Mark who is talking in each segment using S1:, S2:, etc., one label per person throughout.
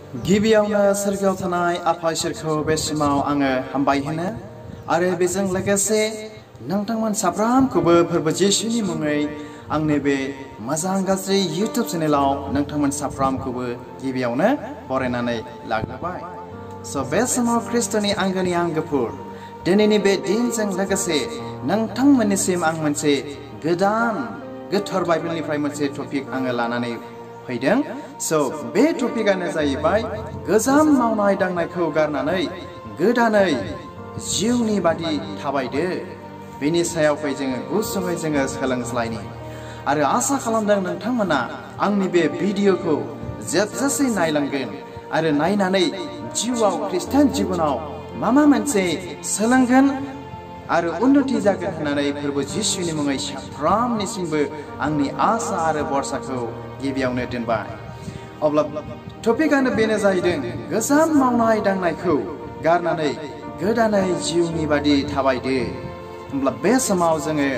S1: गिबियावनो सोरगोआव थानाय आफा इसोरखौ बे समाव आङो हामबाय होनो आरो बेजों लोगोसे नोंथांमोन साफ्रोमखौबो फोरबो जिसुनि मुङै आंनि बे मोजां गाज्रि इउटिउब चेनेलाव नोंथांमोन साफ्रोमखौबो गिबियावनो बरायनानै लाग्रोबाय। बे समाव ख्रिस्ट'नि आंगोनि आंगोफोर दिनैनि बे दिनजों लोगोसे नोंथांमोननिसिम आं मोनसे गोदान गोथार बाइबेलनिफ्राय मोनसे टपिक आङो लानानै फैदों। बे टपिकआनो जाहैबाय गोजाम मावनाय दांनायखौ गारनानै गोदानै जिउनि बादि थाबायदो। बेनि सायाव फै जोङो गुसुङै जोङो सोलोंज्लायनि आरो आसा खालामदों नोंथांमोना आंनि बे भिडिअखौ जोबजासे नायलांगोन आरो नायनानै जिउआव ख्रिस्टान जिबनाव माबा मोनसे सोलोंगोन आरो उन्नति जागोन होननानै फोरबो जिसुनि मुङै साफ्रोमनिसिमबो आंनि आसा आरो भरसाखौ गिबियावनो दोनबाय। अब्ला टपिकआनो बेनो जाहैदों गोजाम मावनाय दांनायखौ गारनानै गोदानै जिउनि बादि थाबायदो। होमब्ला बे समाव जोङो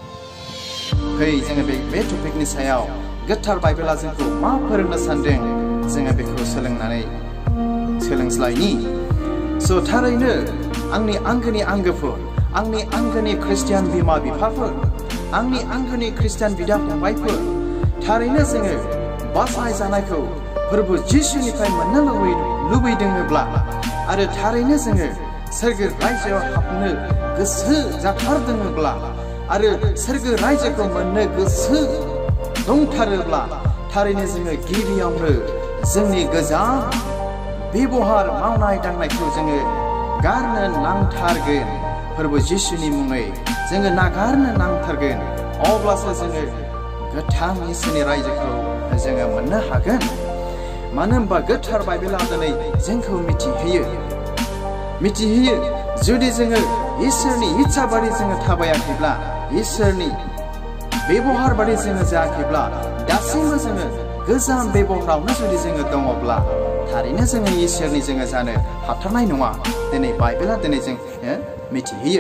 S1: बे टपिकनि सायाव गोथार बाइबेला जोंखौ मा फोरोंनो सानदों जोङो बेखौ सोलोंज्लायनि। थारैनो आंनि आंगोनि आंगोफोर, आंनि आंगोनि ख्रिस्टियान बिमा बिफाफोर, आंनि आंगोनि ख्रिस्टियान बिदा फंबायफोर, थारैनो जोङो बासायजानायखौ फोरबो जिसुनिफ्राय मोननो लुबैदोंब्ला आरो थारैनो जोङो सोरगो रायजोआव हाबनो गोसो जाथारदोंब्ला आरो सोरगो रायजोखौ मोननो गोसो दंथारोब्ला थारैनो जोङो गिबियावनो जोंनि गोजाम बेबहार मावनाय दांनायखौ जोङो गारनो नांथारगोन। फोरबो जिसुनि मुङै जोङो नागारनो नांथारगोन। अब्लासो जोङो गोथां इसोरनि रायजोखौ जोङो मोननो हागोन। मानो होनबा गोथार बाइबेला दिनै जोंखौ मिथिहोयो जुदि जोङो इसोरनि इच्छा बादि जोङो थाबायाखैब्ला, इसोरनि बेबहार बादि जोङो जायाखैब्ला, दासिमबो जोङो गोजाम बेबहारावनो जुदि जोङो दङब्ला थारैनो जोङो इसोरनि जोङो जानो हाथारनाय नङा। दिनै बाइबेला दिनै जों मिथिहोयो।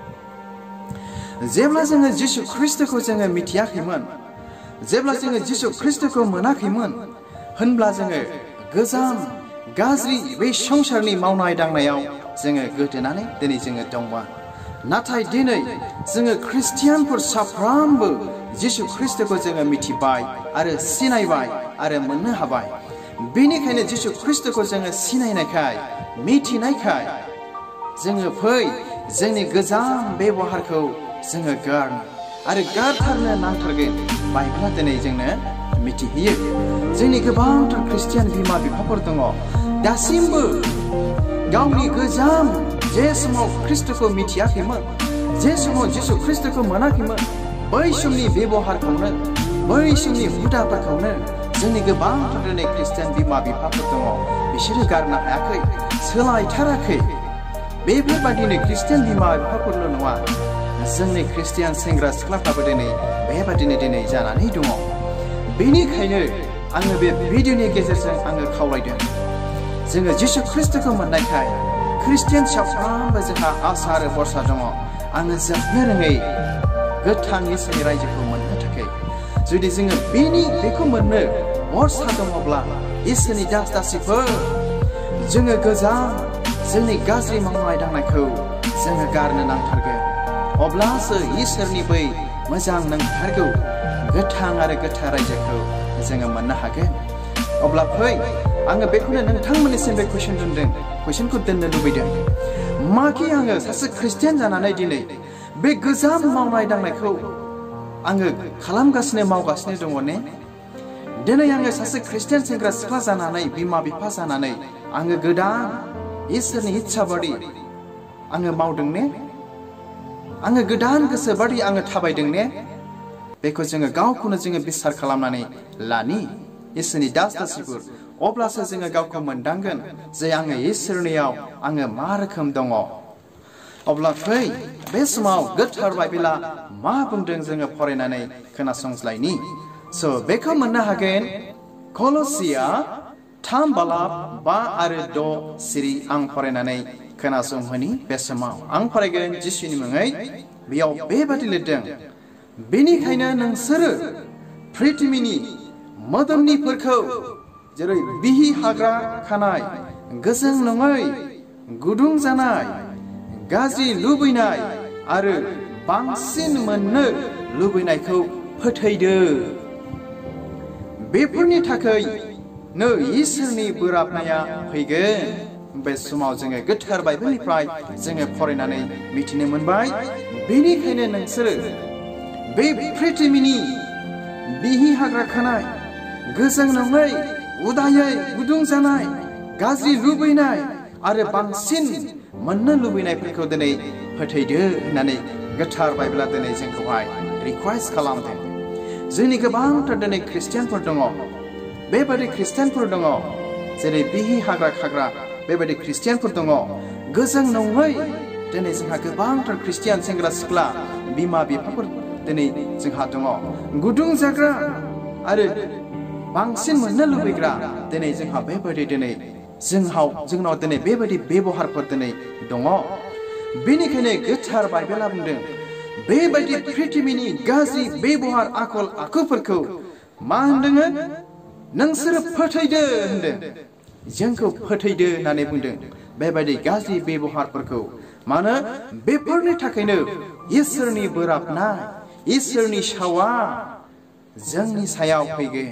S1: जेब्ला जोङो जिसु ख्रिस्ट'खौ जोङो मिथियाखैमोन, जेब्ला जोङो जिसु ख्रिस्ट'खौ मोनाखैमोन होनब्ला जोङो गोजाम गाज्रि बे संसारनि मावनाय दांनायाव जोङो गोदोनानै दिनै जोङो दंमोन। नाथाय दिनै जोङो ख्रिस्टियानफोर साफ्रोमबो जिसु ख्रिस्ट'खौ जोङो मिथिबाय आरो सिनायबाय आरो मोननो हाबाय। बेनिखायनो जिसु ख्रिस्ट'खौ जोङो सिनायनायखाय, मिथिनायखाय जोङो फै जोंनि गोजाम बेबहारखौ जोङो गारथारनो नांथारगोन। बाइबेला दिनै जोंनो मिथिहोयो। जोंनि गोबांथार ख्रिस्टियान बिमा बिफाफोर दङ दासिमबो गावनि गोजाम जे समाव ख्रिस्ट'खौ मिथियाखैमोन, जे समाव जिसु ख्रिस्ट'खौ मोनाखैमोन, बै समनि बेबहारखौनो, बै समनि हुदाफोरखौनो जोंनि गोबांथार दिनै ख्रिस्टियान बिमा बिफाफोर दङ। बिसोरो गारनो हायाखै, सोलायथाराखै। बेफोरबादिनो ख्रिस्टियान बिमा बिफाफोरल' नङा, जोंनि ख्रिस्टियान सेंग्रा सिख्लाफ्राबो बेबादिनो जानानै दङ। बेनिखायनो आङो बे भिडिअनि गेजेरजों आङो खावलायदों, जोङो जिसु ख्रिस्ट'खौ मोननायखाय ख्रिस्टियान साफ्रोमबो जोंहा आसा आरो भरसा दङ। आङो जोबनो रोङै गोथां इसोरनि रायजोखौ मोननो थाखाय जुदि जोङो बेखौ मोननो भरसा दङब्ला इसोरनि दास-दासिफोर जोङो गोजाम जोंनि गाज्रि मावनाय दांनायखौ जोङो गारनो नांथारगोन। अब्लासो इसोरनि बै मोजां नंथारगौ गोथां आरो गोथार रायजोखौ जोङो मोननो हागोन। अब्ला फै आङो बेखौनो नोंथांमोननिसिम बे कुइसनखौ दोननो लुबैदों। माखि आङो सासे ख्रिस्टियान जानानै दिनै बे गोजाम मावनाय दांनायखौ आङो मावगासिनो दङ ने? दिनै आङो सासे ख्रिस्टियान सेंग्रा सिख्ला जानानै, बिमा बिफा जानानै आङो गोदान इसोरनि इच्छा बादि आङो मावदों ने? आङो गोदान गोसो बादि आङो थाबायदों ने? बेखौ जोङो गावखौनो जोङो बिसार खालामनानै लानि इसोरनि दास-दासिफोर। अब्लासो जोङो गावखौ मोनदांगोन जे आङो इसोरनियाव आङो मा रोखोम दङ। अब्ला फै बे समाव गोथार बाइबेला मा बुंदों जोङो फरायनानै खोनासंज्लायनि। बेखौ मोननो हागोन कल'सिया 3:5 आरो 6 सिरि। आं फरायनानै खोनासंहोनि। बे समाव आं फरायगोन जिसुनि मुङै। बेयाव बेबादि लिरदों, बेनिखायनो नोंसोरो पृथ्वीनि मोदोमनिफोरखौ जेरै बिहि हाग्रा खानाय, गोजों नङै, गुदुं जानाय, गाज्रि लुबैनाय आरो बांसिन मोननो लुबैनायखौ फोथैदो। बेफोरनि थाखायनो इसोरनि बोराबनाया फैगोन। बे समाव जोङो गोथार बाइबेलनिफ्राय जोङो फरायनानै मिथिनो मोनबाय। बेनिखायनो नोंसोरो बे पृथ्वीनि बिहि हाग्रा खानाय, गोजों नङै, उदायै गुदुं जानाय, गाज्रि लुबैनाय आरो बांसिन मोननो लुबैनायफोरखौ दिनै फोथैदो होननानै गोथार बाइबेला दिनै जोंखौहाय रिक्वेस्ट खालामदों। जोंनि गोबांथार दिनै ख्रिस्टियानफोर दङ, बेबायदि ख्रिस्टियानफोर दङ जेरै बिहि हाग्रा खाग्रा बेबायदि ख्रिस्टियानफोर दङ। गोजों नङै दिनै जोंहा गोबांथार ख्रिस्टियान सेंग्रा सिख्ला बिमा बिफाफोर दिनै जोंहा दङ। गुदुं जाग्रा आरो बांसिन मोननो लुबैग्रा दिनै जोंहा बेबायदि दिनै जोंनाव दिनै बेबायदि बेबहारफोर दिनै दङ। बेनिखायनो गोथार बाइबेला बुंदों बेबायदि पृथ्वीनि गाज्रि बेबहार आखल आखुफोरखौ मा होनदों? नोंसोरो फोथैदो होनदों। जोंखौ फोथैदो होननानै बुंदों बेबायदि गाज्रि बेबहारफोरखौ। मानो? बेफोरनि थाखायनो इसोरनि बोराबनाय, इसोरनि सावा जोंनि सायाव फैगोन।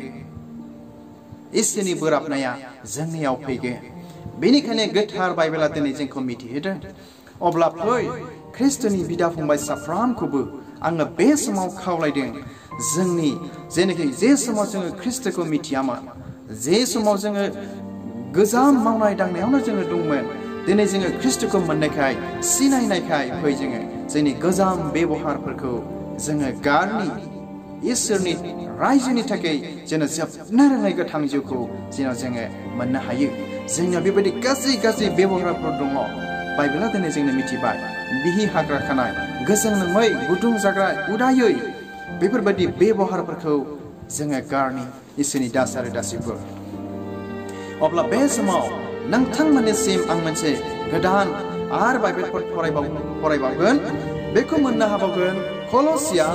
S1: इसोरनि बोराबनाया जोंनियाव फैगोन। बेनिखायनो गोथार बाइबेला दिनै जोंखौ मिथिहोदों। अब्ला फै ख्रिस्ट'नि बिदा फंबाय साफ्रोमखौबो आङो बे समाव खावलायदों, जोंनि जेनाखि जे समाव जोङो ख्रिस्ट'खौ मिथियामोन, जे समाव जोङो गोजाम मावनाय दांनायावनो जोङो दंमोन, दिनै जोङो ख्रिस्ट'खौ मोननायखाय सिनायनायखाय फै जोङो जोंनि गोजाम बेबहारफोरखौ जोङो गारनि इसोरनि रायजोनि थाखाय जेन जोबनो रोङै गोथां जिउखौ जेन जोङो मोननो हायो। जोंनियाव बेबायदि गाज्रि बेबहारफोर दङ। बाइबेला दिनै जोंनो मिथिबाय बिहि हाग्रा खानाय, गोजों नङै, गुदुं जाग्रा, उदायै बेफोरबायदि बेबहारफोरखौ जोङो गारनि इसोरनि दास आरो दासिफोर। अब्ला बे समाव नोंथांमोननिसिम आं मोनसे गोदान आरो बाइबेलफोर फरायबावगोन। बेखौ मोननो हाबावगोन कल'सिया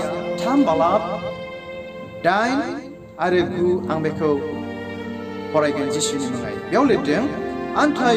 S1: 3:8 आरो 9। आं बेखौ फरायगोन जिसुनि मुङै। बेयाव लिरदों, आन्थाय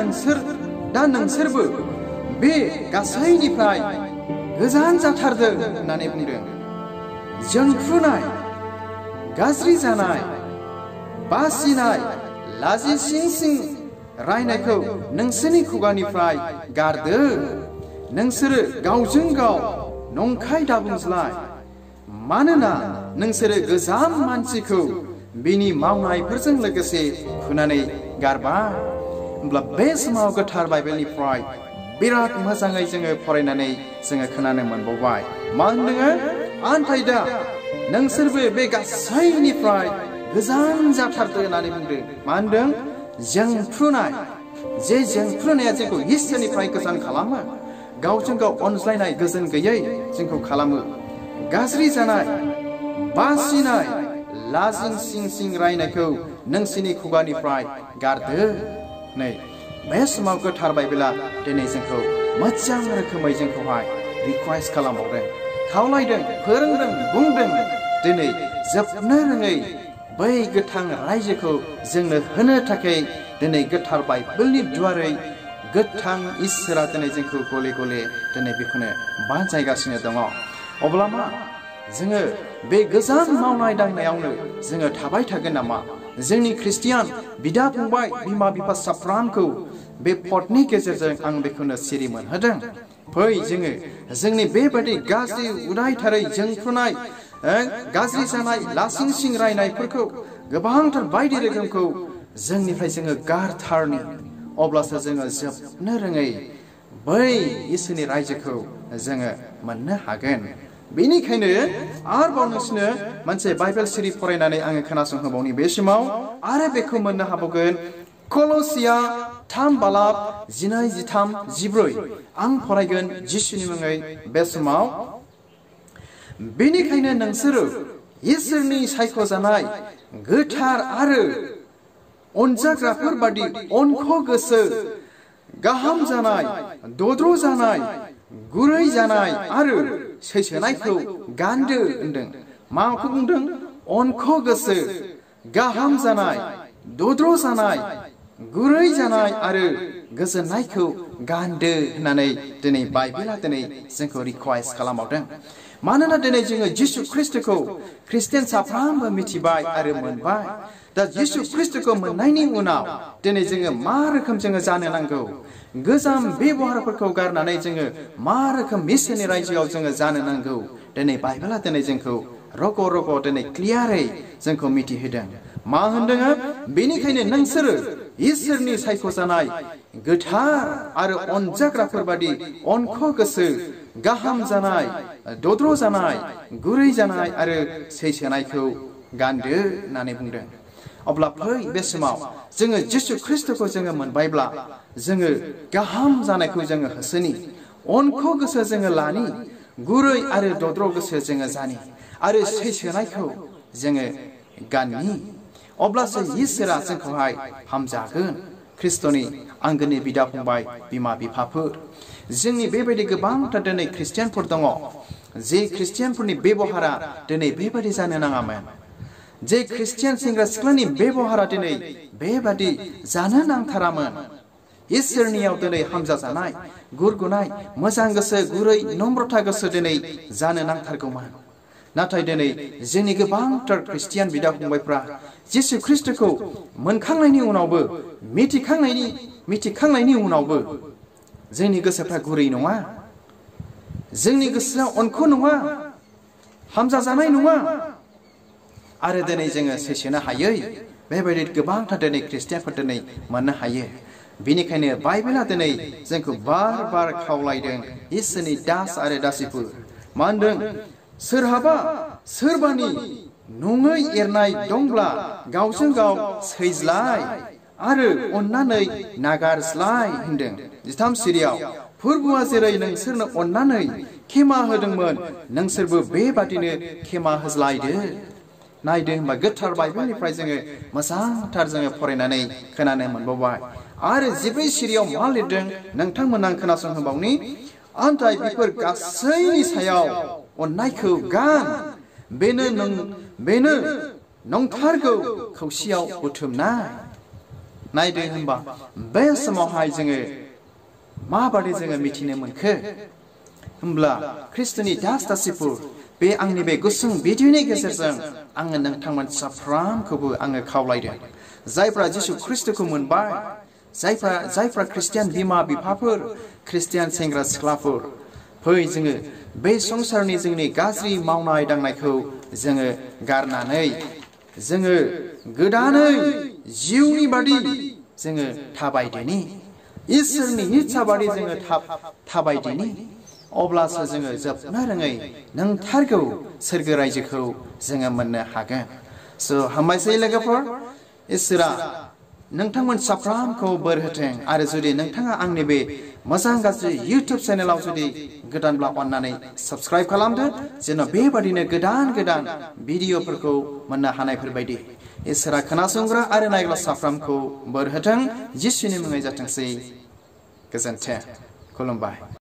S1: दा नोंसोरबो बे गासैनिफ्राय गोजान जाथारदों होननानै बुंदों। जोंफ्रुनाय, गाज्रि जानाय, बासिनाय, लाजि सिं रायनायखौ नोंसोरनि खुगानिफ्राय गारदो। नोंसोरो गावजों गाव नंखाय दाबुंज्लाय, मानोना नोंसोरो गोजाम मानसिखौ बिनि मावनायफोरजों लोगोसे फुनानै गारबाय। होमब्ला बे समाव गोथार बाइबेलनिफ्राय बिराद मोजाङै जोङो फरायनानै जोङो खोनानो मोनबावबाय। मा होनदों? आन्थाय दा नोंसोरबो बे गासैनिफ्राय गोजान जाथारदो होननानै बुंदों। मा होनदों? जोंफ्रुनाय। जे जोंफ्रुनाया जोंखौ इसोरनिफ्राय गोजान खालामो, गावजों गाव अनज्लायनाय गोजोन गैयै जोंखौ खालामो। गाज्रि जानाय, बासिनाय, लाजिं सिं रायनायखौ नोंसिनि खुगानिफ्राय गारदो। नै बे समाव गोथार बाइबेला दिनै जोंखौ मोजां रोखोमै जोंखौहाय रिक्वेस्ट खालामबावदों, खावलायदों, फोरोंदों, बुंदों। दिनै जोबनो रोङै बै गोथां रायजोखौ जोंनो होनो थाखाय दिनै गोथार बाइबेलनि दुवारै गोथां इसोरा दिनै जोंखौ गले गले दिनै बेखौनो बानजायगासिनो दङ। अब्ला मा जोङो बे गोजाम मावनाय दांनायावनो जोङो थाबाय थागोन नामा? जोंनि ख्रिस्टियान बिदा फंबाय, बिमा बिफा साफ्रोमखौ बे पदनि गेजेरजों आं बेखौनो सिरि मोनहोदों। फै जोङो जोंनि बेबायदि गाज्रि उदायथारै जोंफ्रुनाय, गाज्रि जानाय, लासिं सिं रायनायफोरखौ, गोबांथार बायदि रोखोमखौ जोंनिफ्राय जोङो गारथारनि। अब्लासो जोङो जोबनो रोङै बै इसोरनि रायजोखौ जोङो मोननो हागोन। बेनिखायनो आरोबाव नोंसोरनो मोनसे बाइबेल सिरि फरायनानै आङो खोनासंहोबावनि बे समाव। आरो बेखौ मोननो हाबावगोन कल'सिया 3:12-13-14। आं फरायगोन जिसुनि मुङै बे समाव। बेनिखायनो नोंसोरो इसोरनि सायख'जानाय गोथार आरो अनजाग्राफोर बादि अनख' गोसो, गाहाम जानाय, दद्र' जानाय, गुरै जानाय आरो सैसोनायखौ गानदो होनदों। माखौ बुंदों? अनख' गोसो, गाहाम जानाय, दद्र जानाय गुरै जानाय आरो गोजोननायखौ गानदो होननानै दिनै बाइबेला दिनै जोंखौ रिक्वेस्ट खालामबावदों। मानोना दिनै जोङो जिसु ख्रिस्टखौ ख्रिस्टियान साफ्रोमबो मिथिबाय आरो मोनबाय। दा जिसु ख्रिस्टखौ मोननायनि उनाव दिनै जोङो मा रोखोम जोङो जानो नांगौ, गोजाम बेबहारफोरखौ गारनानै जोङो मा रोखोम मिसननि रायजोआव जोङो जानो नांगौ, दिनै बाइबेला दिनै जोंखौ रग' रग' दिनै क्लियारै जोंखौ मिथिहोदों। मा होनदों? बेनिखायनो नोंसोरो इसोरनि सायख'जानाय गोथार आरो अनजाग्राफोर बादि अनख' गोसो, गाहाम जानाय, दद्र जानाय, गुरै जानाय आरो सैसोनायखौ गानदो होननानै बुंदों। अब्ला फै बे समाव जोङो जिसु ख्रिस्टखौ जोङो मोनबायब्ला जोङो गाहाम जानायखौ जोङो होसोनि, अनख' गोसो जोङो लानि, गुरै आरो दद्र गोसो जोङो जानि आरो सैसोनायखौ जोङो गाननि। अब्लासो इसोरा जोंखौहाय हामजागोन। ख्रिस्ट'नि आंगोनि बिदा फंबाय, बिमा बिफाफोर, जोंनि बेबायदि गोबांथार दिनै ख्रिस्टियानफोर दङ जे ख्रिस्टियानफोरनि बेबहारा दिनै बेबायदि जानो नाङामोन। जे ख्रिस्टियान सेंग्रा सिख्लानि बेबहारा दिनै बेबादि जानो नांथारामोन। इसोरनियाव दिनै हामजाजानाय, गुरगुनाय, मोजां गोसो, गुरै नम्रता गोसो दिनै जानो नांथारगौमोन। नाथाय दिनै जोंनि गोबांथार ख्रिस्टियान बिदा फंबायफ्रा जिसु ख्रिस्टखौ मोनखांनायनि उनावबो, मिथिखांनायनि उनावबो जोंनि गोसोफ्रा गुरै नङा, जोंनि गोसोआ अनख' नङा, हामजाजानाय नङा आरो दिनै जोङो सैसोनो हायै बेबायदि गोबांथार दिनै ख्रिस्टियानफोर दिनै मोननो हायो। बेनिखायनो बाइबेला दिनै जोंखौ बार बार खावलायदों, इसोरनि दास आरो दासिफोर। मा होनदों? सोरहाबा सोरबानि नङै एरनाय दंब्ला गावजों गाव सैज्लाय आरो अननानै नागारज्लाय होनदों। 13 सिरियाव फोरबुआ जेरै नोंसोरनो अननानै खेमा होदोंमोन, नोंसोरबो बेबादिनो खेमा होज्लायदो। नायदो होनबा गोथार बाइबेलनिफ्राय जोङो मोजांथार जोङो फरायनानै खोनानो मोनबावबाय। आरो 14 सिरियाव मा लिरदों नोंथांमोना खोनासंहोबावनि। नाथाय बेफोर गासैनि सायाव अननायखौ गान, बेनो नंथारगौ खौसेयाव बुथुमनाय। नायदो होनबा बे समावहाय जोङो माबादि जोङो मिथिनो मोनखो होमब्ला ख्रिस्ट'नि दास दासिफोर, बे आंनि बे गुसुं भिडिअनि गेजेरजों आङो नोंथांमोन साफ्रोमखौबो आङो खावलायदों, जायफ्रा जिसु ख्रिस्ट'खौ मोनबाय, जायफ्रा ख्रिस्टियान बिमा बिफाफोर, ख्रिस्टियान सेंग्रा सिख्लाफोर, फै जोङो बे संसारनि जोंनि गाज्रि मावनाय दांनायखौ जोङो गारनानै जोङो गोदानै जिउनि बादि जोङो थाबायदिनि, इसोरनि इच्छा बादि जोङो थाबायदिनि। अब्लासो जोङो जोबनो रोङै नोंथारगौ सोरगो रायजोखौ जोङो मोननो हागोन। स' हामबायसै लोगोफोर, इसोरा नोंथांमोन साफ्रोमखौ बोर होथों। आरो जुदि नोंथाङा आंनि बे मोजां गाज्रि इउटुब चेनेलाव जुदि गोदानब्ला अननानै साबस्क्राइब खालामदो, जेन' बेबादिनो गोदान गोदान भिडिअफोरखौ मोननो हानायफोर बायदि। इसोरा खोनासंग्रा आरो नायग्रा साफ्रोमखौ बोर होथों। जिसुनि मुङै जाथोंसै। गोजोन्थों। खुलुमबाय।